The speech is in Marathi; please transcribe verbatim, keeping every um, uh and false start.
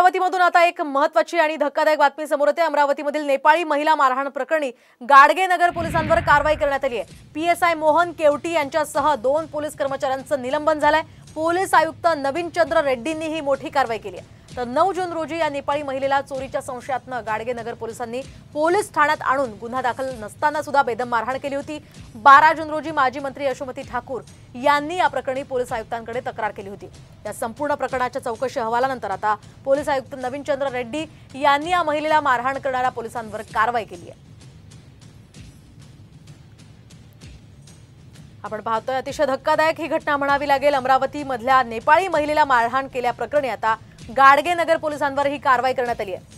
अमरावतीमधून आता एक महत्त्वाची आणि धक्कादायक बातमी समोर येते। अमरावतीमधील नेपाळी महिला मारहाण प्रकरणी गाडगे नगर पोलिसांवर कारवाई करण्यात आली आहे। पीएसआय मोहन केवटी यांच्यासह दोन पोलीस कर्मचाऱ्यांचं निलंबन झालंय। पोलीस आयुक्त नवीन चंद्र रेड्डींनी ही मोठी कारवाई केली आहे। तर नऊ जून रोजी या नेपाळी महिलेला चोरीच्या संशयातनं गाडगे नगर पोलिसांनी पोलीस ठाण्यात आणून गुन्हा दाखल नसताना सुद्धा बेदम मारहाण केली होती। बारा जून रोजी माजी मंत्री यशोमती ठाकूर यांनी या प्रकरणी पोलीस आयुक्तांकडे तक्रार केली होती। या संपूर्ण प्रकरणाच्या चौकशी अहवालानंतर आता पोलीस आयुक्त नवीन चंद्र रेड्डी यांनी या महिलेला मारहाण करणाऱ्या पोलिसांवर कारवाई केली आहे। आपण पाहतोय अतिशय धक्कादायक ही घटना म्हणावी लागेल। अमरावती मधल्या नेपाळी महिलेला मारहाण केल्या प्रकरणी आता गाडगे नगर पोलिसांवर ही कारवाई करण्यात आली आहे।